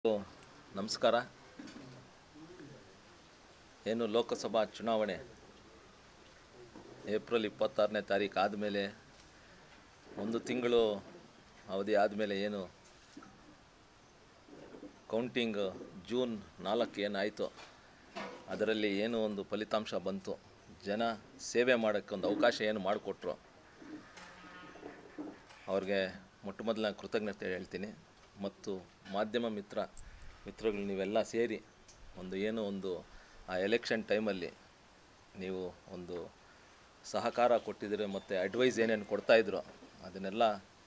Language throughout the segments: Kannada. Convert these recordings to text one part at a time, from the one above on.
ನಮಸ್ಕಾರ. ಏನು ಲೋಕಸಭಾ ಚುನಾವಣೆ ಏಪ್ರಿಲ್ 26ನೇ ತಾರೀಕು ಆದಮೇಲೆ ಒಂದು ತಿಂಗಳು ಅವಧಿ ಆದಮೇಲೆ ಏನು ಕೌಂಟಿಂಗ್ ಜೂನ್ 4 ಏನಾಯಿತು ಅದರಲ್ಲಿ ಏನು ಒಂದು ಫಲಿತಾಂಶ ಬಂತು, ಜನ ಸೇವೆ ಮಾಡೋಕ್ಕೆ ಒಂದು ಅವಕಾಶ ಏನು ಮಾಡಿಕೊಟ್ರು ಅವ್ರಿಗೆ ಮೊಟ್ಟ ಮೊದಲ ಕೃತಜ್ಞತೆ ಹೇಳ್ತೀನಿ. ಮತ್ತು ಮಾಧ್ಯಮ ಮಿತ್ರಗಳು ನೀವೆಲ್ಲ ಸೇರಿ ಒಂದು ಆ ಎಲೆಕ್ಷನ್ ಟೈಮಲ್ಲಿ ನೀವು ಒಂದು ಸಹಕಾರ ಕೊಟ್ಟಿದ್ದೀರಿ ಮತ್ತು ಅಡ್ವೈಸ್ ಏನೇನು ಕೊಡ್ತಾಯಿದ್ರು ಅದನ್ನೆಲ್ಲ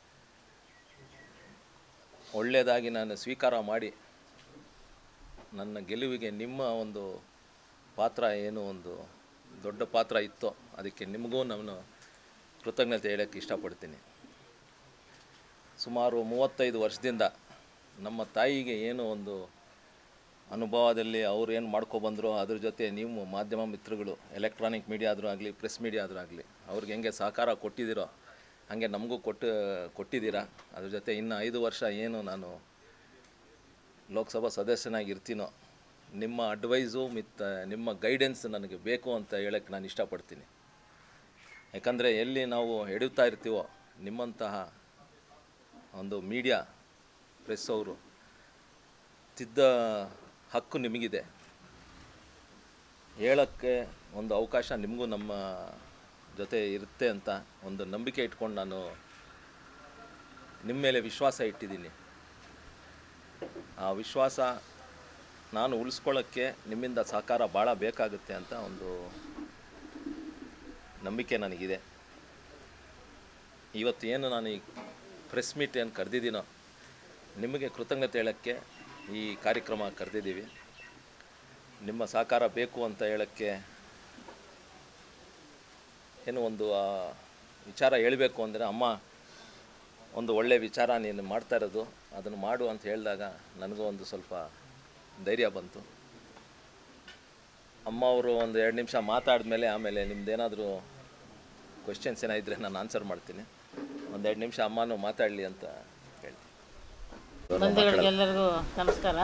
ಒಳ್ಳೆಯದಾಗಿ ನಾನು ಸ್ವೀಕಾರ ಮಾಡಿ ನನ್ನ ಗೆಲುವಿಗೆ ನಿಮ್ಮ ಒಂದು ಪಾತ್ರ ಏನು ಒಂದು ದೊಡ್ಡ ಪಾತ್ರ ಇತ್ತು, ಅದಕ್ಕೆ ನಿಮಗೂ ನಾನು ಕೃತಜ್ಞತೆ ಹೇಳೋಕ್ಕೆ ಇಷ್ಟಪಡ್ತೀನಿ. ಸುಮಾರು 35 ವರ್ಷದಿಂದ ನಮ್ಮ ತಾಯಿಗೆ ಏನು ಒಂದು ಅನುಭವದಲ್ಲಿ ಅವ್ರು ಏನು ಮಾಡ್ಕೊಬಂದರೋ ಅದ್ರ ಜೊತೆ ನೀವು ಮಾಧ್ಯಮ ಮಿತ್ರಗಳು ಎಲೆಕ್ಟ್ರಾನಿಕ್ ಮೀಡಿಯಾ ಆದರೂ ಆಗಲಿ ಪ್ರೆಸ್ ಮೀಡಿಯಾ ಆದರೂ ಆಗಲಿ ಅವ್ರಿಗೆ ಹೆಂಗೆ ಸಹಕಾರ ಕೊಟ್ಟಿದ್ದೀರೋ ಹಾಗೆ ನಮಗೂ ಕೊಟ್ಟಿದ್ದೀರಾ. ಅದ್ರ ಜೊತೆ ಇನ್ನು 5 ವರ್ಷ ಏನು ನಾನು ಲೋಕಸಭಾ ಸದಸ್ಯನಾಗಿರ್ತೀನೋ ನಿಮ್ಮ ಅಡ್ವೈಸು ಮತ್ತು ನಿಮ್ಮ ಗೈಡೆನ್ಸ್ ನನಗೆ ಬೇಕು ಅಂತ ಹೇಳೋಕ್ಕೆ ನಾನು ಇಷ್ಟಪಡ್ತೀನಿ. ಯಾಕಂದರೆ ಎಲ್ಲಿ ನಾವು ಎಡುತ್ತಾ ಇರ್ತೀವೋ ನಿಮ್ಮಂತಹ ಒಂದು ಮೀಡಿಯಾ ಪ್ರೆಸ್ ಅವರು ತಿದ್ದ ಹಕ್ಕು ನಿಮಗಿದೆ, ಹೇಳೋಕ್ಕೆ ಒಂದು ಅವಕಾಶ ನಿಮಗೂ ನಮ್ಮ ಜೊತೆ ಇರುತ್ತೆ ಅಂತ ಒಂದು ನಂಬಿಕೆ ಇಟ್ಕೊಂಡು ನಾನು ನಿಮ್ಮ ಮೇಲೆ ವಿಶ್ವಾಸ ಇಟ್ಟಿದ್ದೀನಿ. ಆ ವಿಶ್ವಾಸ ನಾನು ಉಳಿಸ್ಕೊಳ್ಳೋಕ್ಕೆ ನಿಮ್ಮಿಂದ ಸಹಕಾರ ಭಾಳ ಬೇಕಾಗುತ್ತೆ ಅಂತ ಒಂದು ನಂಬಿಕೆ ನನಗಿದೆ. ಇವತ್ತು ಏನು ನಾನು ಈ ಪ್ರೆಸ್ ಮೀಟ್ ಏನು ಕರೆದಿದ್ದೀನೋ ನಿಮಗೆ ಕೃತಜ್ಞತೆ ಹೇಳೋಕ್ಕೆ ಈ ಕಾರ್ಯಕ್ರಮ ಕರೆದಿದ್ದೀವಿ. ನಿಮ್ಮ ಸಹಕಾರ ಬೇಕು ಅಂತ ಹೇಳೋಕ್ಕೆ ಏನು ಒಂದು ವಿಚಾರ ಹೇಳಬೇಕು ಅಂದರೆ, ಅಮ್ಮ ಒಂದು ಒಳ್ಳೆಯ ವಿಚಾರ ನೀನು ಮಾಡ್ತಾ ಇರೋದು ಅದನ್ನು ಮಾಡು ಅಂತ ಹೇಳಿದಾಗ ನನಗೂ ಒಂದು ಸ್ವಲ್ಪ ಧೈರ್ಯ ಬಂತು. ಅಮ್ಮ ಅವರು ಒಂದು 2 ನಿಮಿಷ ಮಾತಾಡಿದ್ಮೇಲೆ ಆಮೇಲೆ ನಿಮ್ಮದೇನಾದರೂ ಕ್ವೆಶ್ಚನ್ಸ್ ಏನಾಯಿದ್ರೆ ನಾನು ಆನ್ಸರ್ ಮಾಡ್ತೀನಿ. ಒಂದು 2 ನಿಮಿಷ ಅಮ್ಮನೂ ಮಾತಾಡಲಿ ಅಂತ ಹೇಳಿ. ಬಂಧುಗಳಿಗೆಲ್ಲರಿಗೂ ನಮಸ್ಕಾರ.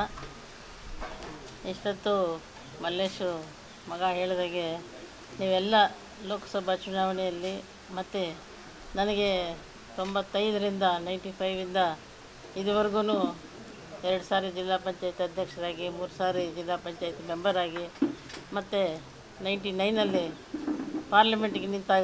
ಇಷ್ಟೊತ್ತು ಮಲ್ಲೇಶು ಮಗ ಹೇಳಿದಾಗೆ ನೀವೆಲ್ಲ ಲೋಕಸಭಾ ಚುನಾವಣೆಯಲ್ಲಿ ಮತ್ತು ನನಗೆ 95ರಿಂದ 95ಇಂದ ಇದುವರೆಗೂ 2 ಸಾರಿ ಜಿಲ್ಲಾ ಪಂಚಾಯತ್ ಅಧ್ಯಕ್ಷರಾಗಿ, 3 ಸಾರಿ ಜಿಲ್ಲಾ ಪಂಚಾಯತ್ ಮೆಂಬರಾಗಿ, ಮತ್ತು 99ನಲ್ಲಿ ಪಾರ್ಲಿಮೆಂಟಿಗೆ ನಿಂತಾಗ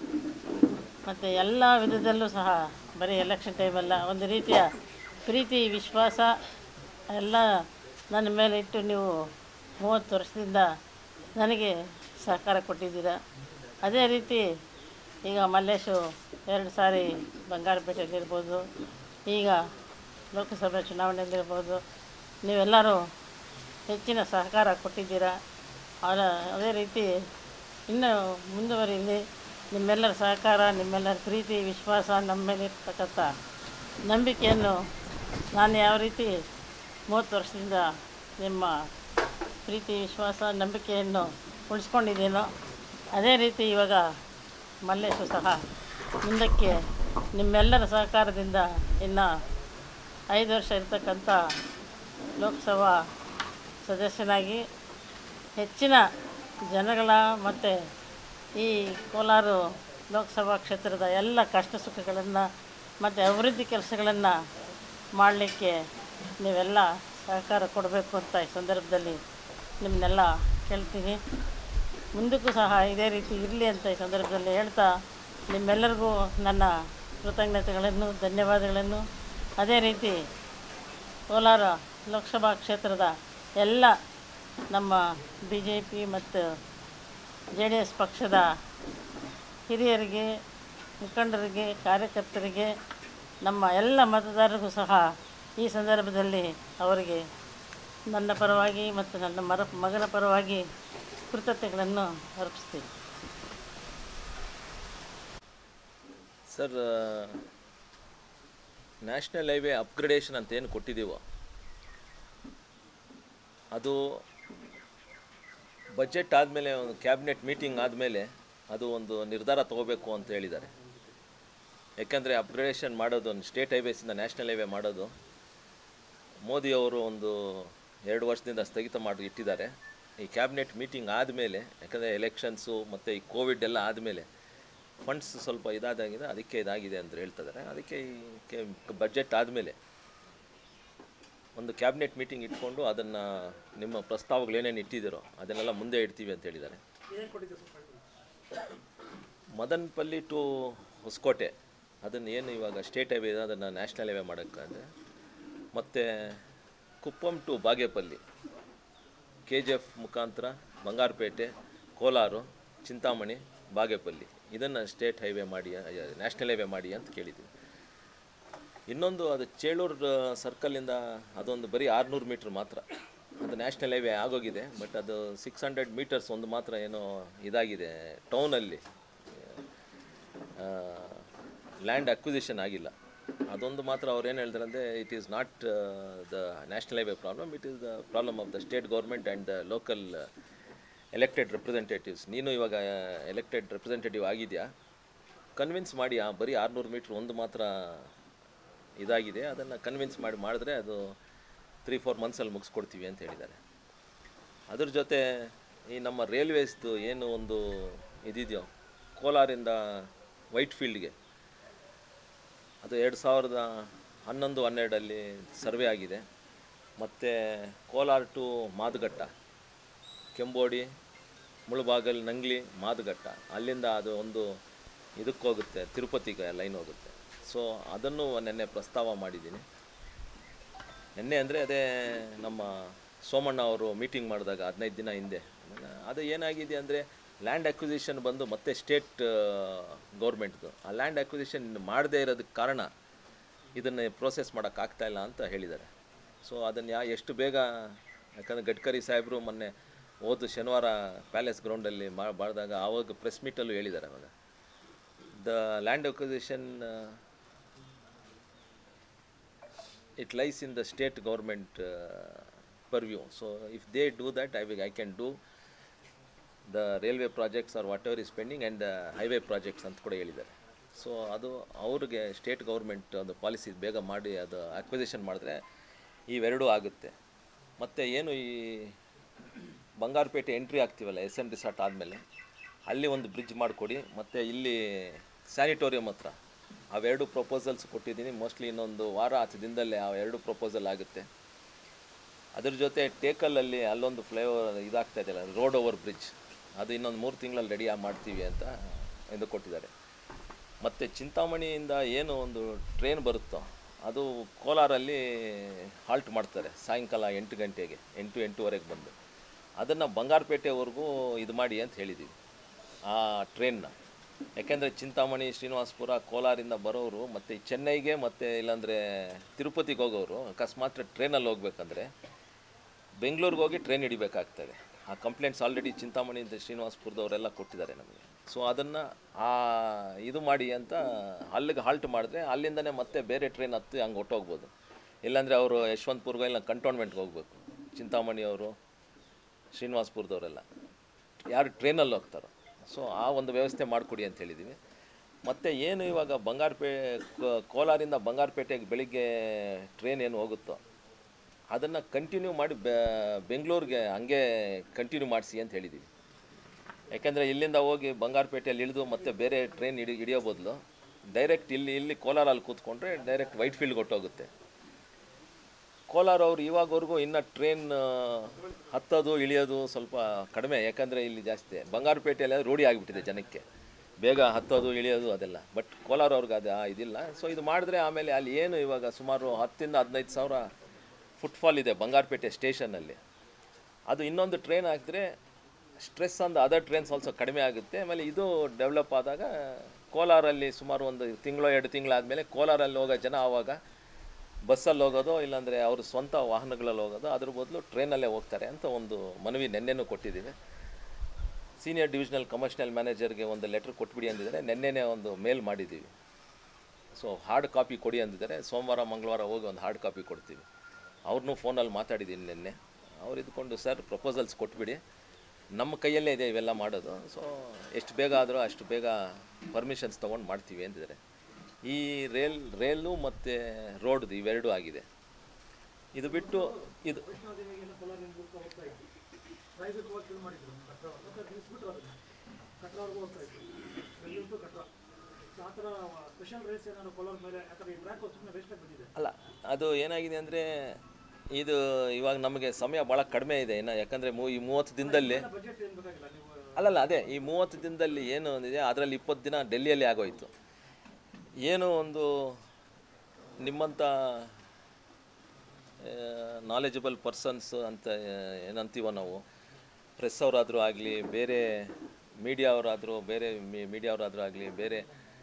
ಮತ್ತು ಎಲ್ಲ ವಿಧದಲ್ಲೂ ಸಹ ಬರೀ ಎಲೆಕ್ಷನ್ ಟೈಮಲ್ಲ ಒಂದು ರೀತಿಯ ಪ್ರೀತಿ ವಿಶ್ವಾಸ ಎಲ್ಲ ನನ್ನ ಮೇಲೆ ಇಟ್ಟು ನೀವು 30 ವರ್ಷದಿಂದ ನನಗೆ ಸಹಕಾರ ಕೊಟ್ಟಿದ್ದೀರ. ಅದೇ ರೀತಿ ಈಗ ಮಲ್ಲೇಶು 2 ಸಾರಿ ಬಂಗಾರಪೇಟೆಯಲ್ಲಿರ್ಬೋದು, ಈಗ ಲೋಕಸಭೆ ಚುನಾವಣೆಯಲ್ಲಿರ್ಬೋದು ನೀವೆಲ್ಲರೂ ಹೆಚ್ಚಿನ ಸಹಕಾರ ಕೊಟ್ಟಿದ್ದೀರ. ಅದೇ ರೀತಿ ಇನ್ನೂ ಮುಂದುವರಿಲಿ. ನಿಮ್ಮೆಲ್ಲರ ಸಹಕಾರ, ನಿಮ್ಮೆಲ್ಲರ ಪ್ರೀತಿ ವಿಶ್ವಾಸ ನಮ್ಮ ಮೇಲೆ ಇರ್ತಕ್ಕಂಥ ನಂಬಿಕೆಯನ್ನು ನಾನು ಯಾವ ರೀತಿ 30 ವರ್ಷದಿಂದ ನಿಮ್ಮ ಪ್ರೀತಿ ವಿಶ್ವಾಸ ನಂಬಿಕೆಯನ್ನು ಉಳಿಸ್ಕೊಂಡಿದ್ದೀನೋ ಅದೇ ರೀತಿ ಇವಾಗ ಮಲ್ಲೇಶು ಸಹ ಮುಂದಕ್ಕೆ ನಿಮ್ಮೆಲ್ಲರ ಸಹಕಾರದಿಂದ ಇನ್ನು 5 ವರ್ಷ ಇರ್ತಕ್ಕಂಥ ಲೋಕಸಭಾ ಸದಸ್ಯನಾಗಿ ಹೆಚ್ಚಿನ ಜನಗಳ ಮತ್ತು ಈ ಕೋಲಾರ ಲೋಕಸಭಾ ಕ್ಷೇತ್ರದ ಎಲ್ಲ ಕಷ್ಟ ಸುಖಗಳನ್ನು ಮತ್ತು ಅಭಿವೃದ್ಧಿ ಕೆಲಸಗಳನ್ನು ಮಾಡಲಿಕ್ಕೆ ನೀವೆಲ್ಲ ಸಹಕಾರ ಕೊಡಬೇಕು ಅಂತ ಈ ಸಂದರ್ಭದಲ್ಲಿ ನಿಮ್ಮನ್ನೆಲ್ಲ ಕೇಳ್ತೀನಿ. ಮುಂದಕ್ಕೂ ಸಹ ಇದೇ ರೀತಿ ಇರಲಿ ಅಂತ ಈ ಸಂದರ್ಭದಲ್ಲಿ ಹೇಳ್ತಾ ನಿಮ್ಮೆಲ್ಲರಿಗೂ ನನ್ನ ಕೃತಜ್ಞತೆಗಳನ್ನು ಧನ್ಯವಾದಗಳನ್ನು, ಅದೇ ರೀತಿ ಕೋಲಾರ ಲೋಕಸಭಾ ಕ್ಷೇತ್ರದ ಎಲ್ಲ ನಮ್ಮ BJP ಮತ್ತು JDS ಪಕ್ಷದ ಹಿರಿಯರಿಗೆ, ಮುಖಂಡರಿಗೆ, ಕಾರ್ಯಕರ್ತರಿಗೆ, ನಮ್ಮ ಎಲ್ಲ ಮತದಾರರಿಗೂ ಸಹ ಈ ಸಂದರ್ಭದಲ್ಲಿ ಅವರಿಗೆ ನನ್ನ ಪರವಾಗಿ ಮತ್ತು ನನ್ನ ಮಗನ ಪರವಾಗಿ ಕೃತಜ್ಞತೆಗಳನ್ನು ಅರ್ಪಿಸ್ತೀನಿ. ಸರ್, ನ್ಯಾಷನಲ್ ಹೈವೇ ಅಪ್ಗ್ರೇಡೇಷನ್ ಅಂತ ಏನು ಕೊಟ್ಟಿದ್ದೀವೋ ಅದು ಬಜೆಟ್ ಆದಮೇಲೆ ಒಂದು ಕ್ಯಾಬಿನೆಟ್ ಮೀಟಿಂಗ್ ಆದಮೇಲೆ ಅದು ಒಂದು ನಿರ್ಧಾರ ತೊಗೋಬೇಕು ಅಂತ ಹೇಳಿದ್ದಾರೆ. ಯಾಕಂದರೆ ಅಪ್ಗ್ರೇಡೇಷನ್ ಮಾಡೋದು ಒಂದು ಸ್ಟೇಟ್ ಹೈವೇಸಿಂದ ನ್ಯಾಷನಲ್ ಹೈವೇ ಮಾಡೋದು ಮೋದಿಯವರು ಒಂದು 2 ವರ್ಷದಿಂದ ಸ್ಥಗಿತ ಮಾಡಿ ಇಟ್ಟಿದ್ದಾರೆ. ಈ ಕ್ಯಾಬಿನೆಟ್ ಮೀಟಿಂಗ್ ಆದಮೇಲೆ, ಯಾಕಂದರೆ ಎಲೆಕ್ಷನ್ಸು ಮತ್ತು ಈ ಕೋವಿಡ್ ಎಲ್ಲ ಆದಮೇಲೆ ಫಂಡ್ಸ್ ಸ್ವಲ್ಪ ಇದಾಗಿದೆ, ಅದಕ್ಕೆ ಇದಾಗಿದೆ ಅಂತ ಹೇಳ್ತಿದ್ದಾರೆ. ಅದಕ್ಕೆ ಈ ಬಜೆಟ್ ಆದಮೇಲೆ ಒಂದು ಕ್ಯಾಬಿನೆಟ್ ಮೀಟಿಂಗ್ ಇಟ್ಕೊಂಡು ಅದನ್ನು ನಿಮ್ಮ ಪ್ರಸ್ತಾವಗಳು ಏನೇನು ಇಟ್ಟಿದ್ದೀರೋ ಅದನ್ನೆಲ್ಲ ಮುಂದೆ ಇಡ್ತೀವಿ ಅಂತ ಹೇಳಿದ್ದಾರೆ. ಮದನಪಲ್ಲಿ ಟು ಹೊಸಕೋಟೆ ಅದನ್ನು ಏನು ಇವಾಗ ಸ್ಟೇಟ್ ಹೈವೇ ಇದೆ ಅದನ್ನು ನ್ಯಾಷನಲ್ ಹೈವೇ ಮಾಡೋಕ್ಕಾದ್ರೆ, ಮತ್ತು ಕುಪ್ಪಂ ಟು ಬಾಗೇಪಲ್ಲಿ KGF ಮುಖಾಂತರ ಬಂಗಾರಪೇಟೆ, ಕೋಲಾರ, ಚಿಂತಾಮಣಿ, ಬಾಗೇಪಲ್ಲಿ ಇದನ್ನು ಸ್ಟೇಟ್ ಹೈವೇ ಮಾಡಿ, ನ್ಯಾಷನಲ್ ಹೈವೇ ಮಾಡಿ ಅಂತ ಕೇಳಿದ್ವಿ. ಇನ್ನೊಂದು ಅದು ಚೇಳೂರು ಸರ್ಕಲಿಂದ ಅದೊಂದು ಬರೀ 600 ಮೀಟ್ರ್ ಮಾತ್ರ, ಅದು ನ್ಯಾಷನಲ್ ಹೈವೇ ಆಗೋಗಿದೆ. ಬಟ್ ಅದು 600 ಮೀಟರ್ಸ್ ಒಂದು ಮಾತ್ರ ಏನೋ ಇದಾಗಿದೆ, ಟೌನಲ್ಲಿ ಲ್ಯಾಂಡ್ ಅಕ್ವಿಸಿಷನ್ ಆಗಿಲ್ಲ. ಅದೊಂದು ಮಾತ್ರ ಅವ್ರು ಏನು ಹೇಳ್ತಾರೆ ಅಂದರೆ, it is not the national highway problem, it is the problem of the state government and the local elected representatives. ನೀನು ಇವಾಗ ಎಲೆಕ್ಟೆಡ್ ರೆಪ್ರೆಸೆಂಟೇಟಿವ್ ಆಗಿದೆಯಾ, ಕನ್ವಿನ್ಸ್ ಮಾಡಿ ಬರೀ 600 ಮೀಟ್ರ್ ಒಂದು ಮಾತ್ರ ಇದಾಗಿದೆ, ಅದನ್ನು ಕನ್ವಿನ್ಸ್ ಮಾಡಿದ್ರೆ ಅದು 3-4 ಮಂತ್ಸಲ್ಲಿ ಮುಗಿಸ್ಕೊಡ್ತೀವಿ ಅಂತ ಹೇಳಿದ್ದಾರೆ. ಅದ್ರ ಜೊತೆ ಈ ನಮ್ಮ ರೈಲ್ವೇಸ್ದು ಏನು ಒಂದು ಇದಿದೆಯೋ ಕೋಲಾರಿಂದ ವೈಟ್ ಫೀಲ್ಡ್ಗೆ, ಅದು 2011-12 ಸರ್ವೆ ಆಗಿದೆ. ಮತ್ತು ಕೋಲಾರ ಟು ಮಾದಗಟ್ಟ, ಕೆಂಬೋಡಿ, ಮುಳುಬಾಗಲ್, ನಂಗ್ಲಿ, ಮಾದಗಟ್ಟ, ಅಲ್ಲಿಂದ ಅದು ಒಂದು ಇದಕ್ಕೆ ಹೋಗುತ್ತೆ, ತಿರುಪತಿಗೆ ಲೈನ್ ಹೋಗುತ್ತೆ. ಸೊ ಅದನ್ನು ನೆನ್ನೆ ಪ್ರಸ್ತಾವ ಮಾಡಿದ್ದೀನಿ. ನೆನ್ನೆ ಅಂದರೆ ಅದೇ ನಮ್ಮ ಸೋಮಣ್ಣ ಅವರು ಮೀಟಿಂಗ್ ಮಾಡಿದಾಗ 15 ದಿನ ಹಿಂದೆ. ಅದು ಏನಾಗಿದೆ ಅಂದರೆ, ಲ್ಯಾಂಡ್ ಅಕ್ವಿಸಿಷನ್ ಬಂದು ಮತ್ತೆ ಸ್ಟೇಟ್ ಗೌರ್ಮೆಂಟ್ದು. ಆ ಲ್ಯಾಂಡ್ ಅಕ್ವಿಸಿಷನ್ ಮಾಡದೇ ಇರೋದಕ್ಕೆ ಕಾರಣ ಇದನ್ನು ಪ್ರೋಸೆಸ್ ಮಾಡೋಕ್ಕಾಗ್ತಾಯಿಲ್ಲ ಅಂತ ಹೇಳಿದ್ದಾರೆ. ಸೊ ಅದನ್ನು ಎಷ್ಟು ಬೇಗ, ಯಾಕಂದರೆ ಗಡ್ಕರಿ ಸಾಹೇಬರು ಮೊನ್ನೆ ಹೋದ ಶನಿವಾರ ಪ್ಯಾಲೇಸ್ ಗ್ರೌಂಡಲ್ಲಿ ಮಾಡಿದಾಗ ಆವಾಗ ಪ್ರೆಸ್ ಮೀಟಲ್ಲೂ ಹೇಳಿದ್ದಾರೆ. ಅವಾಗ the land acquisition it lies in the state government purview. So if they do that, I can do the railway projects or whatever is pending and the highway projects ಅಂತ ಕೂಡ ಹೇಳಿದ್ದಾರೆ. ಸೊ ಅದು ಅವ್ರಿಗೆ ಸ್ಟೇಟ್ ಗೌರ್ಮೆಂಟ್ ಒಂದು ಪಾಲಿಸಿ ಬೇಗ ಮಾಡಿ ಅದು ಅಕ್ವಿಸಿಷನ್ ಮಾಡಿದ್ರೆ ಇವೆರಡೂ ಆಗುತ್ತೆ. ಮತ್ತು ಏನು ಈ ಬಂಗಾರಪೇಟೆ ಎಂಟ್ರಿ ಆಗ್ತೀವಲ್ಲ SM ರಿಸಾರ್ಟ್ ಆದಮೇಲೆ, ಅಲ್ಲಿ ಒಂದು ಬ್ರಿಡ್ಜ್ ಮಾಡಿಕೊಡಿ, ಮತ್ತು ಇಲ್ಲಿ ಸ್ಯಾನಿಟೋರಿಯಂ ಹತ್ರ ಅವೆರಡು ಪ್ರಪೋಸಲ್ಸ್ ಕೊಟ್ಟಿದ್ದೀನಿ. ಮೋಸ್ಟ್ಲಿ ಇನ್ನೊಂದು ವಾರ 10 ದಿನದಲ್ಲೇ ಆ 2 ಪ್ರಪೋಸಲ್ ಆಗುತ್ತೆ. ಅದ್ರ ಜೊತೆ ಟೇಕಲಲ್ಲಿ ಅಲ್ಲೊಂದು ಫ್ಲೈಓವರ್ ಇದಾಗ್ತಾ ಇದೆಯಲ್ಲ, ರೋಡ್ ಓವರ್ ಬ್ರಿಡ್ಜ್, ಅದು ಇನ್ನೊಂದು 3 ತಿಂಗಳಲ್ಲಿ ರೆಡಿ ಮಾಡ್ತೀವಿ ಅಂತ ಎಂದು ಕೊಟ್ಟಿದ್ದಾರೆ. ಮತ್ತು ಚಿಂತಾಮಣಿಯಿಂದ ಏನು ಒಂದು ಟ್ರೈನ್ ಬರುತ್ತೋ ಅದು ಕೋಲಾರಲ್ಲಿ ಹಾಲ್ಟ್ ಮಾಡ್ತಾರೆ ಸಾಯಂಕಾಲ 8 ಗಂಟೆಗೆ, 8-8:15 ಬಂದು ಅದನ್ನು ಬಂಗಾರಪೇಟೆವರೆಗೂ ಇದು ಮಾಡಿ ಅಂತ ಹೇಳಿದ್ದೀವಿ ಆ ಟ್ರೈನ್ನ. ಯಾಕೆಂದರೆ ಚಿಂತಾಮಣಿ, ಶ್ರೀನಿವಾಸಪುರ, ಕೋಲಾರಿಂದ ಬರೋರು ಮತ್ತು ಚೆನ್ನೈಗೆ ಮತ್ತು ಇಲ್ಲಾಂದರೆ ತಿರುಪತಿಗೆ ಹೋಗೋರು ಅಕಸ್ಮಾತ್ ಟ್ರೈನಲ್ಲಿ ಹೋಗ್ಬೇಕಂದ್ರೆ ಬೆಂಗಳೂರಿಗೆ ಹೋಗಿ ಟ್ರೈನ್ ಹಿಡಿಬೇಕಾಗ್ತದೆ. ಆ ಕಂಪ್ಲೇಂಟ್ಸ್ ಆಲ್ರೆಡಿ ಚಿಂತಾಮಣಿಯಿಂದ ಶ್ರೀನಿವಾಸಪುರದವರೆಲ್ಲ ಕೊಟ್ಟಿದ್ದಾರೆ ನಮಗೆ. ಸೊ ಅದನ್ನು ಇದು ಮಾಡಿ ಅಂತ ಅಲ್ಲಿಗೆ ಹಾಲ್ಟ್ ಮಾಡಿದ್ರೆ ಅಲ್ಲಿಂದನೇ ಮತ್ತೆ ಬೇರೆ ಟ್ರೈನ್ ಹತ್ತಿ ಹಂಗೆ ಹೊಟ್ಟೋಗ್ಬೋದು. ಇಲ್ಲಾಂದರೆ ಅವರು ಯಶವಂತಪುರ್ಗೆ ಇಲ್ಲ ಕಂಟೋನ್ಮೆಂಟ್ಗೆ ಹೋಗಬೇಕು. ಚಿಂತಾಮಣಿಯವರು, ಶ್ರೀನಿವಾಸಪುರದವರೆಲ್ಲ ಯಾರು ಟ್ರೈನಲ್ಲಿ ಹೋಗ್ತಾರೋ, ಸೊ ಆ ಒಂದು ವ್ಯವಸ್ಥೆ ಮಾಡಿಕೊಡಿ ಅಂತ ಹೇಳಿದ್ದೀವಿ. ಮತ್ತು ಏನು ಇವಾಗ ಕೋಲಾರಿಂದ ಬಂಗಾರಪೇಟೆಗೆ ಬೆಳಿಗ್ಗೆ ಟ್ರೈನ್ ಏನು ಹೋಗುತ್ತೋ ಅದನ್ನು ಕಂಟಿನ್ಯೂ ಮಾಡಿ ಬೆಂಗಳೂರಿಗೆ ಹಂಗೆ ಕಂಟಿನ್ಯೂ ಮಾಡಿಸಿ ಅಂತ ಹೇಳಿದ್ದೀವಿ. ಯಾಕೆಂದರೆ ಇಲ್ಲಿಂದ ಹೋಗಿ ಬಂಗಾರಪೇಟೆಯಲ್ಲಿ ಇಳಿದು ಮತ್ತೆ ಬೇರೆ ಟ್ರೈನ್ ಹಿಡಿಯೋ ಬದಲು ಡೈರೆಕ್ಟ್ ಇಲ್ಲಿ ಕೋಲಾರಲ್ಲಿ ಕೂತ್ಕೊಂಡ್ರೆ ಡೈರೆಕ್ಟ್ ವೈಟ್ ಫೀಲ್ಡ್ಗೆ ಹೊಟ್ಟೋಗುತ್ತೆ. ಕೋಲಾರ ಅವರು ಇವಾಗವರೆಗೂ ಇನ್ನೂ ಟ್ರೈನ್ ಹತ್ತೋದು ಇಳಿಯೋದು ಸ್ವಲ್ಪ ಕಡಿಮೆ, ಯಾಕಂದರೆ ಇಲ್ಲಿ ಜಾಸ್ತಿ ಬಂಗಾರಪೇಟೆಯಲ್ಲಿ ರೂಢಿ ಆಗಿಬಿಟ್ಟಿದೆ ಜನಕ್ಕೆ ಬೇಗ ಹತ್ತೋದು ಇಳಿಯೋದು ಅದೆಲ್ಲ. ಬಟ್ ಕೋಲಾರ ಅವ್ರಿಗೆ ಅದು ಇದಿಲ್ಲ. ಸೊ ಇದು ಮಾಡಿದ್ರೆ ಆಮೇಲೆ ಅಲ್ಲಿ ಏನು ಇವಾಗ ಸುಮಾರು 10,000-15,000 ಸಾವಿರ ಫುಟ್ಫಾಲ್ ಇದೆ ಬಂಗಾರಪೇಟೆ ಸ್ಟೇಷನ್ನಲ್ಲಿ. ಅದು ಇನ್ನೊಂದು ಟ್ರೈನ್ ಹಾಕಿದ್ರೆ stress on the other trains also ಕಡಿಮೆ ಆಗುತ್ತೆ. ಆಮೇಲೆ ಇದು ಡೆವಲಪ್ ಆದಾಗ ಕೋಲಾರಲ್ಲಿ ಸುಮಾರು 1 ತಿಂಗಳು 2 ತಿಂಗಳಾದಮೇಲೆ ಕೋಲಾರಲ್ಲಿ ಹೋಗೋ ಜನ ಆವಾಗ ಬಸ್ಸಲ್ಲಿ ಹೋಗೋದು, ಇಲ್ಲಾಂದರೆ ಅವ್ರ ಸ್ವಂತ ವಾಹನಗಳಲ್ಲಿ ಹೋಗೋದು, ಅದ್ರ ಬದಲು ಟ್ರೈನಲ್ಲೇ ಹೋಗ್ತಾರೆ ಅಂತ ಒಂದು ಮನವಿ ನೆನ್ನೆನೂ ಕೊಟ್ಟಿದ್ದೀವಿ. ಸೀನಿಯರ್ ಡಿವಿಷನಲ್ ಕಮರ್ಷಿಯಲ್ ಮ್ಯಾನೇಜರ್ಗೆ ಒಂದು ಲೆಟ್ರ್ ಕೊಟ್ಬಿಡಿ ಅಂದಿದ್ದಾರೆ. ನೆನ್ನೆನೇ ಒಂದು ಮೇಲ್ ಮಾಡಿದ್ದೀವಿ. ಸೊ ಹಾರ್ಡ್ ಕಾಪಿ ಕೊಡಿ ಅಂದಿದ್ದಾರೆ. ಸೋಮವಾರ ಮಂಗಳವಾರ ಹೋಗಿ ಒಂದು ಹಾರ್ಡ್ ಕಾಪಿ ಕೊಡ್ತೀವಿ. ಅವ್ರನ್ನೂ ಫೋನಲ್ಲಿ ಮಾತಾಡಿದ್ದೀನಿ ನಿನ್ನೆ. ಅವ್ರು ಇದ್ಕೊಂಡು ಸರ್ ಪ್ರಪೋಸಲ್ಸ್ ಕೊಟ್ಬಿಡಿ, ನಮ್ಮ ಕೈಯಲ್ಲೇ ಇದೆ ಇವೆಲ್ಲ ಮಾಡೋದು. ಸೊ ಎಷ್ಟು ಬೇಗ ಆದರೂ ಅಷ್ಟು ಬೇಗ ಪರ್ಮಿಷನ್ಸ್ ತೊಗೊಂಡು ಮಾಡ್ತೀವಿ ಅಂತಿದ್ದಾರೆ. ಈ ರೈಲು ಮತ್ತು ರೋಡ್ದು ಇವೆರಡೂ ಆಗಿದೆ. ಇದು ಬಿಟ್ಟು ಇದು ಅಲ್ಲ, ಅದು ಏನಾಗಿದೆ ಅಂದರೆ ಇದು ಇವಾಗ ನಮಗೆ ಸಮಯ ಭಾಳ ಕಡಿಮೆ ಇದೆ ಇನ್ನು, ಯಾಕಂದರೆ ಈ 30 ದಿನದಲ್ಲಿ ಅಲ್ಲಲ್ಲ ಅದೇ ಈ 30 ದಿನದಲ್ಲಿ ಏನು ಇದೆ ಅದರಲ್ಲಿ 20 ದಿನ ಡೆಲ್ಲಿಯಲ್ಲಿ ಆಗೋಯ್ತು. ಏನು ಒಂದು ನಿಮ್ಮಂಥ ನಾಲೆಜಬಲ್ ಪರ್ಸನ್ಸ್ ಅಂತ ಏನಂತೀವೋ ನಾವು, ಪ್ರೆಸ್ ಅವರಾದರೂ ಆಗಲಿ, ಬೇರೆ ಮೀಡಿಯಾವರಾದರೂ ಆಗಲಿ, ಬೇರೆ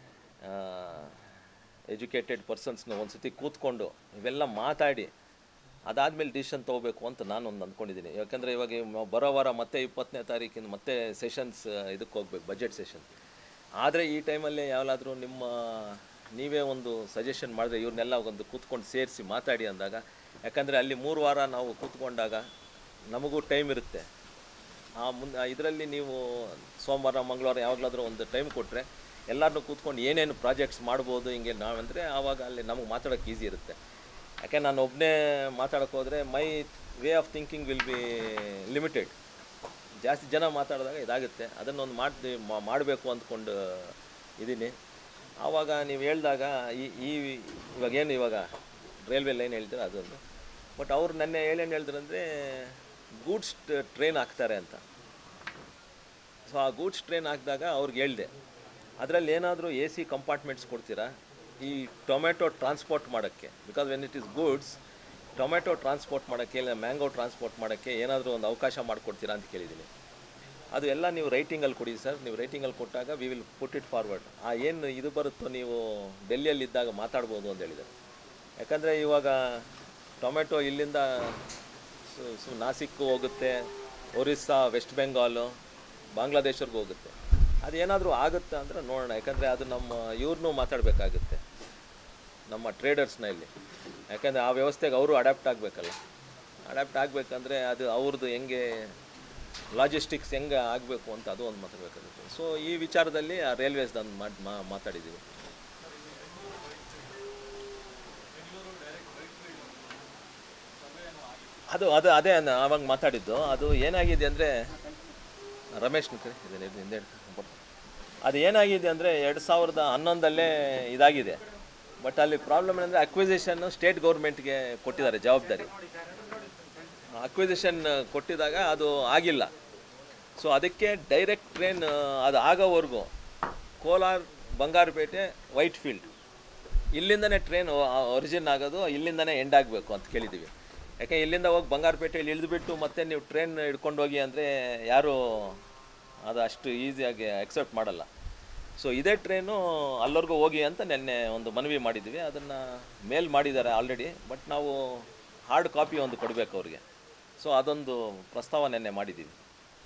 ಎಜುಕೇಟೆಡ್ ಪರ್ಸನ್ಸ್ನ ಒಂದು ಸತಿ ಕೂತ್ಕೊಂಡು ಇವೆಲ್ಲ ಮಾತಾಡಿ ಅದಾದಮೇಲೆ ಡಿಸಿಷನ್ ತೊಗೋಬೇಕು ಅಂತ ನಾನು ಒಂದು ಅಂದ್ಕೊಂಡಿದ್ದೀನಿ. ಯಾಕಂದರೆ ಇವಾಗ ಬರೋ ವಾರ ಮತ್ತೆ 20ನೇ ತಾರೀಕಿಂದ ಮತ್ತೆ ಸೆಷನ್ಸ್ ಇದಕ್ಕೆ ಹೋಗ್ಬೇಕು, ಬಜೆಟ್ ಸೆಷನ್. ಆದರೆ ಈ ಟೈಮಲ್ಲಿ ಯಾವಾಗಾದರೂ ನೀವೇ ಒಂದು ಸಜೆಷನ್ ಮಾಡಿದ್ರೆ ಇವ್ರನ್ನೆಲ್ಲ ಒಂದು ಕೂತ್ಕೊಂಡು ಸೇರಿಸಿ ಮಾತಾಡಿ ಅಂದಾಗ, ಯಾಕಂದರೆ ಅಲ್ಲಿ 3 ವಾರ ನಾವು ಕೂತ್ಕೊಂಡಾಗ ನಮಗೂ ಟೈಮ್ ಇರುತ್ತೆ. ಇದರಲ್ಲಿ ನೀವು ಸೋಮವಾರ ಮಂಗಳವಾರ ಯಾವಾಗಲಾದರೂ ಒಂದು ಟೈಮ್ ಕೊಟ್ಟರೆ ಎಲ್ಲರನ್ನೂ ಕೂತ್ಕೊಂಡು ಏನೇನು ಪ್ರಾಜೆಕ್ಟ್ಸ್ ಮಾಡ್ಬೋದು ಹಿಂಗೆ ನಾವಂದರೆ ಆವಾಗ ಅಲ್ಲಿ ನಮಗೆ ಮಾತಾಡೋಕ್ಕೆ ಈಸಿ ಇರುತ್ತೆ. ಯಾಕೆ ನಾನು ಒಬ್ಬನೇ ಮಾತಾಡೋಕ್ಕೆ ಹೋದರೆ my way of thinking will be limited. ಜಾಸ್ತಿ ಜನ ಮಾತಾಡಿದಾಗ ಇದಾಗುತ್ತೆ. ಅದನ್ನೊಂದು ಮಾಡಬೇಕು ಅಂದ್ಕೊಂಡು ಇದ್ದೀನಿ. ಆವಾಗ ನೀವು ಹೇಳಿದಾಗ ಇವಾಗ ರೈಲ್ವೆ ಲೈನ್ ಹೇಳ್ತಾರೆ ಅದೊಂದು. ಬಟ್ ಅವ್ರು ನೆನ್ನೆ ಏನೇನು ಹೇಳಿದ್ರಂದರೆ ಗೂಡ್ಸ್ ಟ್ರೈನ್ ಹಾಕ್ತಾರೆ ಅಂತ. ಸೊ ಆ ಗೂಡ್ಸ್ ಟ್ರೈನ್ ಹಾಕಿದಾಗ ಅವ್ರಿಗೆ ಹೇಳಿದೆ, ಅದರಲ್ಲಿ ಏನಾದರೂ AC ಕಂಪಾರ್ಟ್ಮೆಂಟ್ಸ್ ಕೊಡ್ತೀರಾ ಈ ಟೊಮೆಟೊ ಟ್ರಾನ್ಸ್ಪೋರ್ಟ್ ಮಾಡೋಕ್ಕೆ? Because when it is goods, tomato transport ಮಾಡೋಕ್ಕೆ ಇಲ್ಲ ಮ್ಯಾಂಗೋ ಟ್ರಾನ್ಸ್ಪೋರ್ಟ್ ಮಾಡೋಕ್ಕೆ ಏನಾದರೂ ಒಂದು ಅವಕಾಶ ಮಾಡಿಕೊಡ್ತೀರಾ ಅಂತ ಕೇಳಿದ್ದೀನಿ. ಅದು ಎಲ್ಲ ನೀವು ರೈಟಿಂಗಲ್ಲಿ ಕೊಡಿ ಸರ್, ನೀವು ರೈಟಿಂಗಲ್ಲಿ ಕೊಟ್ಟಾಗ we will put it forward. ಏನು ಇದು ಬರುತ್ತೋ ನೀವು ಡೆಲ್ಲಿಯಲ್ಲಿದ್ದಾಗ ಮಾತಾಡ್ಬೋದು ಅಂತ ಹೇಳಿದ್ದಾರೆ. ಯಾಕಂದರೆ ಇವಾಗ ಟೊಮೆಟೊ ಇಲ್ಲಿಂದ ನಾಸಿಕ್ಕು ಹೋಗುತ್ತೆ, ಒರಿಸ್ಸಾ, ವೆಸ್ಟ್ ಬೆಂಗಾಲು, ಬಾಂಗ್ಲಾದೇಶವ್ರಿಗೂ ಹೋಗುತ್ತೆ. ಅದೇನಾದರೂ ಆಗುತ್ತೆ ಅಂದರೆ ನೋಡೋಣ. ಯಾಕಂದರೆ ಅದು ನಮ್ಮ ಇವ್ರನ್ನೂ ಮಾತಾಡಬೇಕಾಗುತ್ತೆ, ನಮ್ಮ ಟ್ರೇಡರ್ಸ್ನ ಇಲ್ಲಿ. ಯಾಕಂದರೆ ಆ ವ್ಯವಸ್ಥೆಗೆ ಅವರು ಅಡ್ಯಾಪ್ಟ್ ಆಗಬೇಕಲ್ಲ. ಅಡ್ಯಾಪ್ಟ್ ಆಗಬೇಕಂದ್ರೆ ಅದು ಅವ್ರದ್ದು ಹೆಂಗೆ ಲಾಜಿಸ್ಟಿಕ್ಸ್ ಹೆಂಗೆ ಆಗಬೇಕು ಅಂತ ಅದು ಒಂದು ಮಾತಾಡಬೇಕಾಗುತ್ತೆ. ಸೊ ಈ ವಿಚಾರದಲ್ಲಿ ಆ ರೈಲ್ವೇಸ್ದೊಂದು ಮಾತಾಡಿದ್ದೀವಿ. ಅದೇ ಆವಾಗ ಮಾತಾಡಿದ್ದು. ಅದು ಏನಾಗಿದೆ ಅಂದರೆ ರಮೇಶ್ ಹಿಂದೆ ಅದು ಏನಾಗಿದೆ ಅಂದರೆ 2011 ಇದಾಗಿದೆ. ಬಟ್ ಅಲ್ಲಿ ಪ್ರಾಬ್ಲಮ್ ಏನಂದರೆ ಅಕ್ವಿಸಿಷನ್ನು ಸ್ಟೇಟ್ ಗೌರ್ಮೆಂಟ್ಗೆ ಕೊಟ್ಟಿದ್ದಾರೆ ಜವಾಬ್ದಾರಿ. ಅಕ್ವಿಸಿಷನ್ ಕೊಟ್ಟಿದಾಗ ಅದು ಆಗಿಲ್ಲ. ಸೊ ಅದಕ್ಕೆ ಡೈರೆಕ್ಟ್ ಟ್ರೈನ್ ಅದು ಆಗೋವರೆಗೂ ಕೋಲಾರ, ಬಂಗಾರಪೇಟೆ, ವೈಟ್ ಫೀಲ್ಡ್ ಇಲ್ಲಿಂದನೇ ಟ್ರೈನ್ ಒರಿಜಿನ್ ಆಗೋದು, ಇಲ್ಲಿಂದನೇ ಎಂಡ್ ಆಗಬೇಕು ಅಂತ ಕೇಳಿದ್ದೀವಿ. ಯಾಕೆ ಇಲ್ಲಿಂದ ಹೋಗಿ ಬಂಗಾರಪೇಟೆಯಲ್ಲಿ ಇಳಿದುಬಿಟ್ಟು ಮತ್ತೆ ನೀವು ಟ್ರೈನ್ ಹಿಡ್ಕೊಂಡು ಹೋಗಿ ಅಂದರೆ ಯಾರೂ ಅದು ಅಷ್ಟು ಈಸಿಯಾಗಿ ಅಕ್ಸೆಪ್ಟ್ ಮಾಡಲ್ಲ. ಸೊ ಇದೇ ಟ್ರೈನು ಅಲ್ಲವರೆಗೂ ಹೋಗಿ ಅಂತ ನೆನ್ನೆ ಒಂದು ಮನವಿ ಮಾಡಿದ್ವಿ. ಅದನ್ನು ಮೇಲ್ ಮಾಡಿದ್ದಾರೆ ಆಲ್ರೆಡಿ. ಬಟ್ ನಾವು ಹಾರ್ಡ್ ಕಾಪಿ ಒಂದು ಕೊಡಬೇಕು ಅವ್ರಿಗೆ. ಸೊ ಅದೊಂದು ಪ್ರಸ್ತಾವ ನೆನ್ನೆ ಮಾಡಿದ್ದೀವಿ.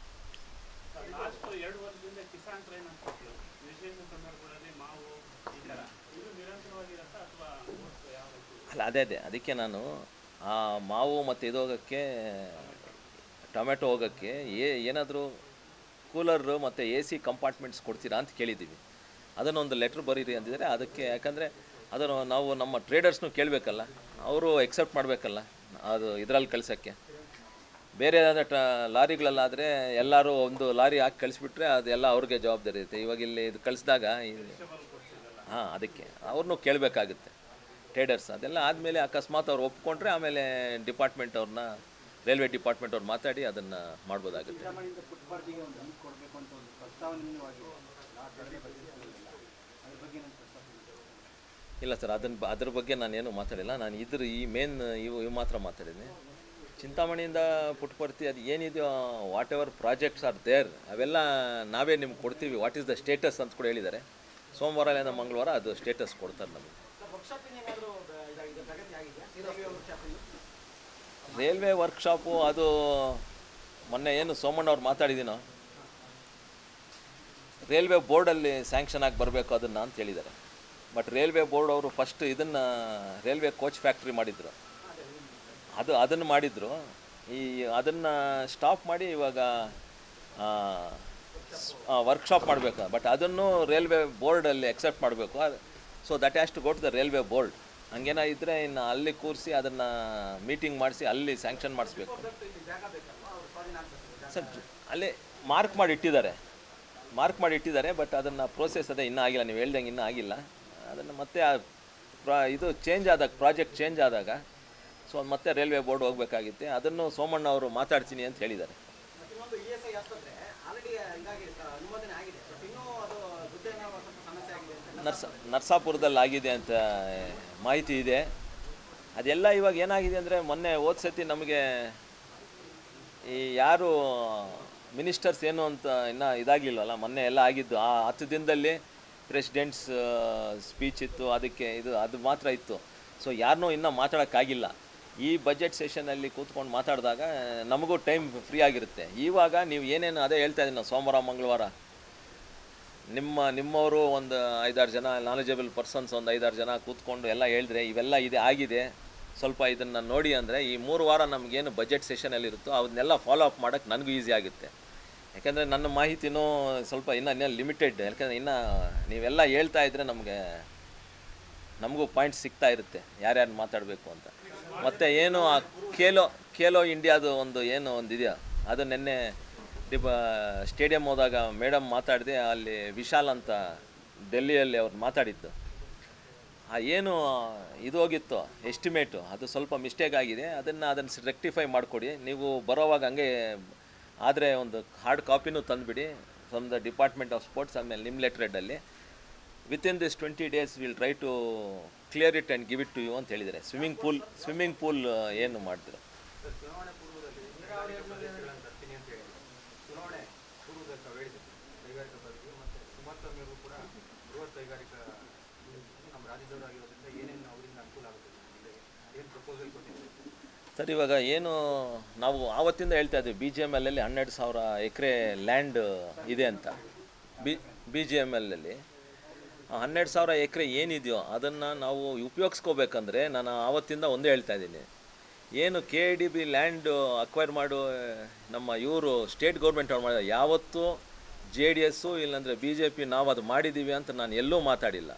ಅಲ್ಲ ಅದೇ ಅದಕ್ಕೆ ನಾನು ಆ ಮಾವು ಮತ್ತು ಇದು ಹೋಗೋಕ್ಕೆ, ಟೊಮೆಟೊ ಹೋಗೋಕ್ಕೆ ಏನಾದರೂ ಕೂಲರು ಮತ್ತು AC ಕಂಪಾರ್ಟ್ಮೆಂಟ್ಸ್ ಕೊಡ್ತೀರಾ ಅಂತ ಕೇಳಿದ್ದೀವಿ. ಅದನ್ನೊಂದು ಲೆಟ್ರ್ ಬರೀರಿ ಅಂದಿದ್ದಾರೆ. ಅದಕ್ಕೆ ಯಾಕಂದರೆ ಅದನ್ನು ನಾವು ನಮ್ಮ ಟ್ರೇಡರ್ಸ್ನೂ ಕೇಳಬೇಕಲ್ಲ, ಅವರು ಎಕ್ಸೆಪ್ಟ್ ಮಾಡಬೇಕಲ್ಲ ಅದು ಇದರಲ್ಲಿ ಕಳ್ಸೋಕ್ಕೆ. ಬೇರೆ ಲಾರಿಗಳಲ್ಲಾದರೆ ಎಲ್ಲರೂ ಒಂದು ಲಾರಿ ಹಾಕಿ ಕಳಿಸ್ಬಿಟ್ರೆ ಅದೆಲ್ಲ ಅವ್ರಿಗೆ ಜವಾಬ್ದಾರಿ ಇರುತ್ತೆ. ಇವಾಗ ಇಲ್ಲಿ ಇದು ಕಳಿಸಿದಾಗ ಅದಕ್ಕೆ ಅವ್ರನ್ನೂ ಕೇಳಬೇಕಾಗುತ್ತೆ ಟ್ರೇಡರ್ಸ್. ಅದೆಲ್ಲ ಆದಮೇಲೆ ಅಕಸ್ಮಾತ್ ಅವ್ರು ಒಪ್ಕೊಂಡ್ರೆ ಆಮೇಲೆ ಡಿಪಾರ್ಟ್ಮೆಂಟ್ ಅವ್ರನ್ನ, ರೈಲ್ವೆ ಡಿಪಾರ್ಟ್ಮೆಂಟ್ ಅವ್ರು ಮಾತಾಡಿ ಅದನ್ನು ಮಾಡ್ಬೋದಾಗುತ್ತೆ. ಇಲ್ಲ ಸರ್, ಅದ್ರ ಬಗ್ಗೆ ನಾನೇನು ಮಾತಾಡಿಲ್ಲ. ನಾನು ಈ ಮೇನ್ ಇವು ಮಾತ್ರ ಮಾತಾಡಿದ್ದೀನಿ. ಚಿಂತಾಮಣಿಯಿಂದ ಪುಟ್ಟಪರ್ತಿ ಅದು ಏನಿದೆಯೋ whatever projects are there ಅವೆಲ್ಲ ನಾವೇ ನಿಮ್ಗೆ ಕೊಡ್ತೀವಿ. ವಾಟ್ ಈಸ್ ದ ಸ್ಟೇಟಸ್ ಅಂತ ಕೂಡ ಹೇಳಿದ್ದಾರೆ. ಸೋಮವಾರದಿಂದ ಮಂಗಳವಾರ ಅದು ಸ್ಟೇಟಸ್ ಕೊಡ್ತಾರೆ ನಮಗೆ. ರೈಲ್ವೆ ವರ್ಕ್ಶಾಪು ಅದು ಮೊನ್ನೆ ಏನು ಸೋಮಣ್ಣವ್ರು ಮಾತಾಡಿದ್ದೀನೋ, ರೈಲ್ವೆ ಬೋರ್ಡಲ್ಲಿ ಸ್ಯಾಂಕ್ಷನ್ ಆಗಿ ಬರಬೇಕು ಅದನ್ನು ಅಂತ ಹೇಳಿದ್ದಾರೆ. ಬಟ್ ರೈಲ್ವೆ ಬೋರ್ಡ್ ಅವರು ಫಸ್ಟ್ ಇದನ್ನು ರೈಲ್ವೆ ಕೋಚ್ ಫ್ಯಾಕ್ಟ್ರಿ ಮಾಡಿದರು, ಅದನ್ನು ಮಾಡಿದರು. ಅದನ್ನು ಸ್ಟಾಪ್ ಮಾಡಿ ಇವಾಗ ವರ್ಕ್ಶಾಪ್ ಮಾಡಬೇಕು. ಬಟ್ ಅದನ್ನು ರೈಲ್ವೆ ಬೋರ್ಡಲ್ಲಿ ಅಕ್ಸೆಪ್ಟ್ ಮಾಡಬೇಕು. So that has to go to the railway board. ಹಂಗೇನ ಇದ್ದರೆ ಇನ್ನು ಅಲ್ಲಿ ಕೂರಿಸಿ ಅದನ್ನು ಮೀಟಿಂಗ್ ಮಾಡಿಸಿ ಅಲ್ಲಿ ಸ್ಯಾಂಕ್ಷನ್ ಮಾಡಿಸ್ಬೇಕು ಸರ್. ಅಲ್ಲೇ ಮಾರ್ಕ್ ಮಾಡಿ ಇಟ್ಟಿದ್ದಾರೆ ಬಟ್ ಅದನ್ನು ಪ್ರೋಸೆಸ್ ಅದೇ ಇನ್ನೂ ಆಗಿಲ್ಲ. ನೀವು ಹೇಳ್ದಂಗೆ ಇನ್ನೂ ಆಗಿಲ್ಲ. ಅದನ್ನು ಮತ್ತೆ ಇದು ಪ್ರಾಜೆಕ್ಟ್ ಚೇಂಜ್ ಆದಾಗ ಸೊ ಮತ್ತೆ ರೈಲ್ವೆ ಬೋರ್ಡ್ ಹೋಗಬೇಕಾಗಿತ್ತೆ. ಅದನ್ನು ಸೋಮಣ್ಣ ಅವರು ಮಾತಾಡ್ತೀನಿ ಅಂತ ಹೇಳಿದ್ದಾರೆ. ನರ್ಸಾಪುರದಲ್ಲಿ ಆಗಿದೆ ಅಂತ ಮಾಹಿತಿ ಇದೆ. ಅದೆಲ್ಲ ಇವಾಗ ಏನಾಗಿದೆ ಅಂದರೆ ಮೊನ್ನೆ ಹೋದ ಸತಿ ನಮಗೆ ಈ ಯಾರು ಮಿನಿಸ್ಟರ್ಸ್ ಏನು ಅಂತ ಇನ್ನೂ ಇದಾಗಲಿಲ್ಲವಲ್ಲ, ಮೊನ್ನೆ ಎಲ್ಲ ಆಗಿದ್ದು ಆ 10 ದಿನದಲ್ಲಿ ಪ್ರೆಸಿಡೆಂಟ್ಸ್ ಸ್ಪೀಚ್ ಇತ್ತು, ಅದಕ್ಕೆ ಅದು ಮಾತ್ರ ಇತ್ತು. ಸೊ ಯಾರನ್ನೂ ಇನ್ನೂ ಮಾತಾಡೋಕ್ಕಾಗಿಲ್ಲ. ಈ ಬಜೆಟ್ ಸೆಷನಲ್ಲಿ ಕೂತ್ಕೊಂಡು ಮಾತಾಡಿದಾಗ ನಮಗೂ ಟೈಮ್ ಫ್ರೀ ಆಗಿರುತ್ತೆ. ಇವಾಗ ನೀವು ಏನೇನು ಅದೇ ಹೇಳ್ತಾ ಇದ್ದೀನಿ ನಾವು, ಸೋಮವಾರ ಮಂಗಳವಾರ ನಿಮ್ಮವರು ಒಂದು 5-6 ಜನ ನಾಲೆಜಬಲ್ ಪರ್ಸನ್ಸ್ ಒಂದು 5-6 ಜನ ಕೂತ್ಕೊಂಡು ಎಲ್ಲ ಹೇಳಿದ್ರೆ ಇವೆಲ್ಲ ಆಗಿದೆ ಸ್ವಲ್ಪ ಇದನ್ನು ನೋಡಿ ಅಂದರೆ ಈ 3 ವಾರ ನಮಗೇನು ಬಜೆಟ್ ಸೆಷನಲ್ಲಿರುತ್ತೋ ಅವನ್ನೆಲ್ಲ ಫಾಲೋ ಅಪ್ ಮಾಡೋಕ್ಕೆ ನನಗೂ ಈಸಿ ಆಗುತ್ತೆ. ಯಾಕೆಂದರೆ ನನ್ನ ಮಾಹಿತಿನೂ ಸ್ವಲ್ಪ ಇನ್ನೂ ಲಿಮಿಟೆಡ್. ಯಾಕೆಂದರೆ ಇನ್ನೂ ನೀವೆಲ್ಲ ಹೇಳ್ತಾ ಇದ್ದರೆ ನಮಗೂ ಪಾಯಿಂಟ್ಸ್ ಸಿಗ್ತಾ ಇರುತ್ತೆ ಯಾರ್ಯಾರು ಮಾತಾಡಬೇಕು ಅಂತ. ಮತ್ತು ಏನು ಆ ಖೇಲೋ ಇಂಡಿಯಾದು ಒಂದು ಇದೆಯಾ, ಅದು ನಿನ್ನೆ ಸ್ಟೇಡಿಯಂ ಹೋದಾಗ ಮೇಡಮ್ ಮಾತಾಡಿದೆ. ಅಲ್ಲಿ ವಿಶಾಲ್ ಅಂತ ಡೆಲ್ಲಿಯಲ್ಲಿ ಅವ್ರು ಮಾತಾಡಿದ್ದು, ಏನು ಇದು ಹೋಗಿತ್ತು ಎಸ್ಟಿಮೇಟು, ಅದು ಸ್ವಲ್ಪ ಮಿಸ್ಟೇಕ್ ಆಗಿದೆ. ಅದನ್ನು ರೆಕ್ಟಿಫೈ ಮಾಡಿಕೊಡಿ. ನೀವು ಬರೋವಾಗ ಹಂಗೆ ಆದರೆ ಒಂದು ಹಾರ್ಡ್ ಕಾಪಿನೂ ತಂದುಬಿಡಿ from the department of sports. ಆಮೇಲೆ ನಿಮ್ಮ ಲೆಟ್ರೆಡಲ್ಲಿ within this 20 days will try to clear it and give it to you ಅಂತ ಹೇಳಿದ್ದಾರೆ. ಸ್ವಿಮ್ಮಿಂಗ್ ಪೂಲ್ ಏನು ಮಾಡ್ತೀರ? ಸರ್ ಇವಾಗ ಏನು ನಾವು ಆವತ್ತಿಂದ ಹೇಳ್ತಾ ಇದ್ದೀವಿ, BGML 12,000 ಎಕರೆ ಲ್ಯಾಂಡ್ ಇದೆ ಅಂತ. BGML 12,000 ಎಕರೆ ಏನಿದೆಯೋ ಅದನ್ನು ನಾವು ಉಪಯೋಗಿಸ್ಕೋಬೇಕಂದ್ರೆ ನಾನು ಆವತ್ತಿಂದ ಒಂದೇ ಹೇಳ್ತಾ ಇದ್ದೀನಿ, ಏನು KIDB ಲ್ಯಾಂಡ್ ಅಕ್ವೈರ್ ಮಾಡು ನಮ್ಮ ಇವರು ಸ್ಟೇಟ್ ಗೌರ್ಮೆಂಟ್ ಅವ್ರು ಮಾಡಿದ, ಯಾವತ್ತೂ JDS ಇಲ್ಲಾಂದರೆ BJP ನಾವು ಅದು ಮಾಡಿದ್ದೀವಿ ಅಂತ ನಾನು ಎಲ್ಲೂ ಮಾತಾಡಿಲ್ಲ.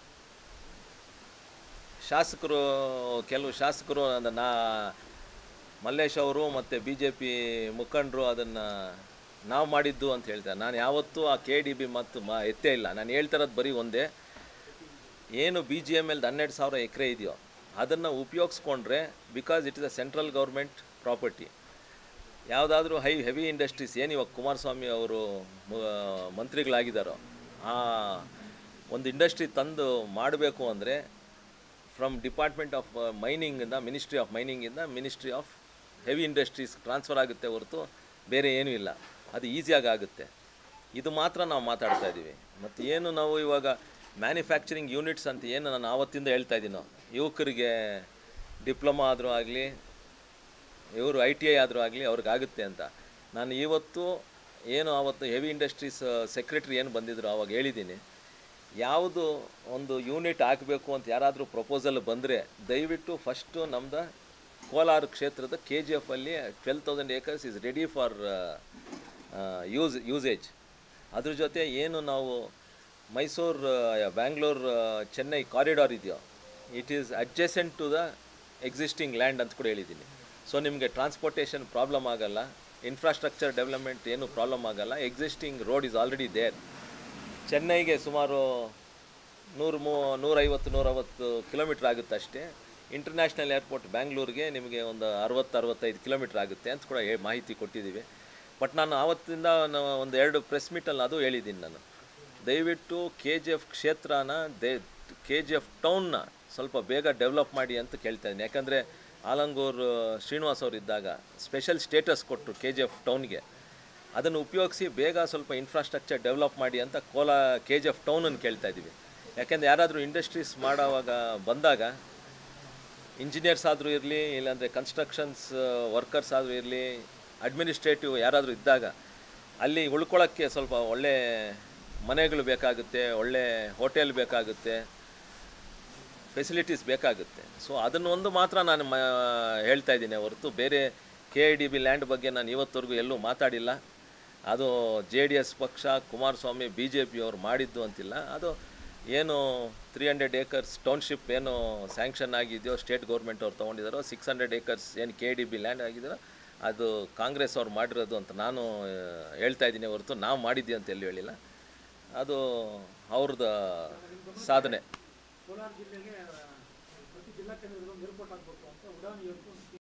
ಕೆಲವು ಶಾಸಕರು ಮಲ್ಲೇಶ್ ಅವರು ಮತ್ತು BJP ಮುಖಂಡರು ಅದನ್ನು ನಾವು ಮಾಡಿದ್ದು ಅಂತ ಹೇಳ್ತಾರೆ. ನಾನು ಯಾವತ್ತೂ ಆ KIDB ಮತ್ತು ಎತ್ತೇ ಇಲ್ಲ. ನಾನು ಹೇಳ್ತಿರೋದು ಬರೀ ಒಂದೇ, ಏನು BGML 12,000 ಎಕರೆ ಇದೆಯೋ ಅದನ್ನು ಉಪಯೋಗಿಸ್ಕೊಂಡ್ರೆ, because it is a central government property. ಯಾವುದಾದ್ರೂ ಹೆವಿ ಇಂಡಸ್ಟ್ರೀಸ್ ಏನು ಇವಾಗ ಕುಮಾರಸ್ವಾಮಿ ಅವರು ಮಂತ್ರಿಗಳಾಗಿದ್ದಾರೋ ಆ ಒಂದು ಇಂಡಸ್ಟ್ರಿ ತಂದು ಮಾಡಬೇಕು ಅಂದರೆ ಫ್ರಮ್ ಡಿಪಾರ್ಟ್ಮೆಂಟ್ ಆಫ್ ಮೈನಿಂಗಿಂದ ministry of heavy industries transfer ಆಗುತ್ತೆ ಹೊರತು ಬೇರೆ ಏನೂ ಇಲ್ಲ. ಅದು ಈಸಿಯಾಗಿ ಆಗುತ್ತೆ. ಇದು ಮಾತ್ರ ನಾವು ಮಾತಾಡ್ತಾ ಇದ್ದೀವಿ. ಮತ್ತು ಏನು ನಾವು ಇವಾಗ ಮ್ಯಾನುಫ್ಯಾಕ್ಚರಿಂಗ್ ಯೂನಿಟ್ಸ್ ಅಂತ ಏನು ನಾನು ಆವತ್ತಿಂದ ಹೇಳ್ತಾ ಇದ್ದೀನೋ, ಯುವಕರಿಗೆ ಡಿಪ್ಲೊಮಾ ಆದರೂ ಆಗಲಿ, ಇವರು ITI ಆದರೂ ಆಗಲಿ ಅವ್ರಿಗಾಗುತ್ತೆ ಅಂತ ನಾನು ಆವತ್ತು ಹೆವಿ ಇಂಡಸ್ಟ್ರೀಸ್ ಸೆಕ್ರೆಟ್ರಿ ಏನು ಬಂದಿದ್ರು ಆವಾಗ ಹೇಳಿದ್ದೀನಿ, ಯಾವುದು ಒಂದು ಯೂನಿಟ್ ಹಾಕಬೇಕು ಅಂತ ಯಾರಾದರೂ ಪ್ರಪೋಸಲ್ ಬಂದರೆ ದಯವಿಟ್ಟು ಫಸ್ಟು ನಮ್ಮದು ಕೋಲಾರ ಕ್ಷೇತ್ರದ KGF ಅಲ್ಲಿ 12,000 acres is ready for usage. ಅದ್ರ ಜೊತೆ ಏನು ನಾವು ಮೈಸೂರು ಬ್ಯಾಂಗ್ಳೂರು ಚೆನ್ನೈ ಕಾರಿಡಾರ್ ಇದೆಯೋ, it is adjacent to the existing land ಅಂತ ಕೂಡ ಹೇಳಿದ್ದೀನಿ. ಸೊ ನಿಮಗೆ ಟ್ರಾನ್ಸ್ಪೋರ್ಟೇಷನ್ ಪ್ರಾಬ್ಲಮ್ ಆಗಲ್ಲ, ಇನ್ಫ್ರಾಸ್ಟ್ರಕ್ಚರ್ ಡೆವಲಪ್ಮೆಂಟ್ ಏನು ಪ್ರಾಬ್ಲಮ್ ಆಗಲ್ಲ. Existing road is already there. ಚೆನ್ನೈಗೆ ಸುಮಾರು 150-160 ಕಿಲೋಮೀಟ್ರ್ ಆಗುತ್ತೆ ಅಷ್ಟೇ. ಇಂಟರ್ನ್ಯಾಷನಲ್ ಏರ್ಪೋರ್ಟ್ ಬ್ಯಾಂಗ್ಳೂರಿಗೆ ನಿಮಗೆ ಒಂದು 60-65 ಕಿಲೋಮೀಟ್ರ್ ಆಗುತ್ತೆ ಅಂತ ಕೂಡ ಮಾಹಿತಿ ಕೊಟ್ಟಿದ್ದೀವಿ. ಬಟ್ ನಾನು ಆವತ್ತಿಂದ ಒಂದು 2 ಪ್ರೆಸ್ ಮೀಟಲ್ಲಿ ಅದು ಹೇಳಿದ್ದೀನಿ. ನಾನು ದಯವಿಟ್ಟು KGF ಕ್ಷೇತ್ರನ KGF ಟೌನ್ನ ಸ್ವಲ್ಪ ಬೇಗ ಡೆವಲಪ್ ಮಾಡಿ ಅಂತ ಕೇಳ್ತಾ ಇದ್ದೀನಿ. ಯಾಕಂದರೆ ಆಲಂಗೂರು ಶ್ರೀನಿವಾಸ್ ಅವರು ಇದ್ದಾಗ ಸ್ಪೆಷಲ್ ಸ್ಟೇಟಸ್ ಕೊಟ್ಟರು KGF ಟೌನ್ಗೆ. ಅದನ್ನು ಉಪಯೋಗಿಸಿ ಬೇಗ ಸ್ವಲ್ಪ ಇನ್ಫ್ರಾಸ್ಟ್ರಕ್ಚರ್ ಡೆವಲಪ್ ಮಾಡಿ ಅಂತ KGF ಟೌನನ್ನು ಕೇಳ್ತಾ ಇದ್ದೀವಿ. ಯಾಕೆಂದರೆ ಯಾರಾದರೂ ಇಂಡಸ್ಟ್ರೀಸ್ ಮಾಡೋವಾಗ ಬಂದಾಗ ಇಂಜಿನಿಯರ್ಸ್ ಆದರೂ ಇರಲಿ, ಇಲ್ಲಾಂದರೆ ಕನ್ಸ್ಟ್ರಕ್ಷನ್ಸ್ ವರ್ಕರ್ಸ್ ಆದರೂ ಇರಲಿ, ಅಡ್ಮಿನಿಸ್ಟ್ರೇಟಿವ್ ಯಾರಾದರೂ ಇದ್ದಾಗ ಅಲ್ಲಿ ಉಳ್ಕೊಳ್ಳೋಕ್ಕೆ ಸ್ವಲ್ಪ ಒಳ್ಳೆ ಮನೆಗಳು ಬೇಕಾಗುತ್ತೆ, ಒಳ್ಳೆ ಹೋಟೆಲ್ ಬೇಕಾಗುತ್ತೆ, ಫೆಸಿಲಿಟೀಸ್ ಬೇಕಾಗುತ್ತೆ. ಸೊ ಅದನ್ನು ಒಂದು ಮಾತ್ರ ನಾನು ಹೇಳ್ತಾ ಇದ್ದೀನಿ ಹೊರತು ಬೇರೆ KIDB ಲ್ಯಾಂಡ್ ಬಗ್ಗೆ ನಾನು ಇವತ್ತವರೆಗೂ ಎಲ್ಲೂ ಮಾತಾಡಿಲ್ಲ. ಅದು JDS ಪಕ್ಷ, ಕುಮಾರಸ್ವಾಮಿ, BJP ಅವರು ಮಾಡಿದ್ದು ಅಂತಿಲ್ಲ. ಅದು ಏನು 300 ಏಕರ್ಸ್ ಟೌನ್ಶಿಪ್ ಏನು ಸ್ಯಾಂಕ್ಷನ್ ಆಗಿದೆಯೋ ಸ್ಟೇಟ್ ಗೌರ್ಮೆಂಟ್ ಅವ್ರು ತೊಗೊಂಡಿದ್ದಾರೋ 600 ಏಕರ್ಸ್ ಏನು KDB ಲ್ಯಾಂಡ್ ಆಗಿದ್ದಾರೋ ಅದು ಕಾಂಗ್ರೆಸ್ ಅವ್ರು ಮಾಡಿರೋದು ಅಂತ ನಾನು ಹೇಳ್ತಾ ಇದ್ದೀನಿ ಹೊರತು ನಾವು ಮಾಡಿದ್ದೀವಿ ಅಂತ ಎಲ್ಲೂ ಹೇಳಿಲ್ಲ. ಅದು ಅವ್ರದ್ದು ಸಾಧನೆ.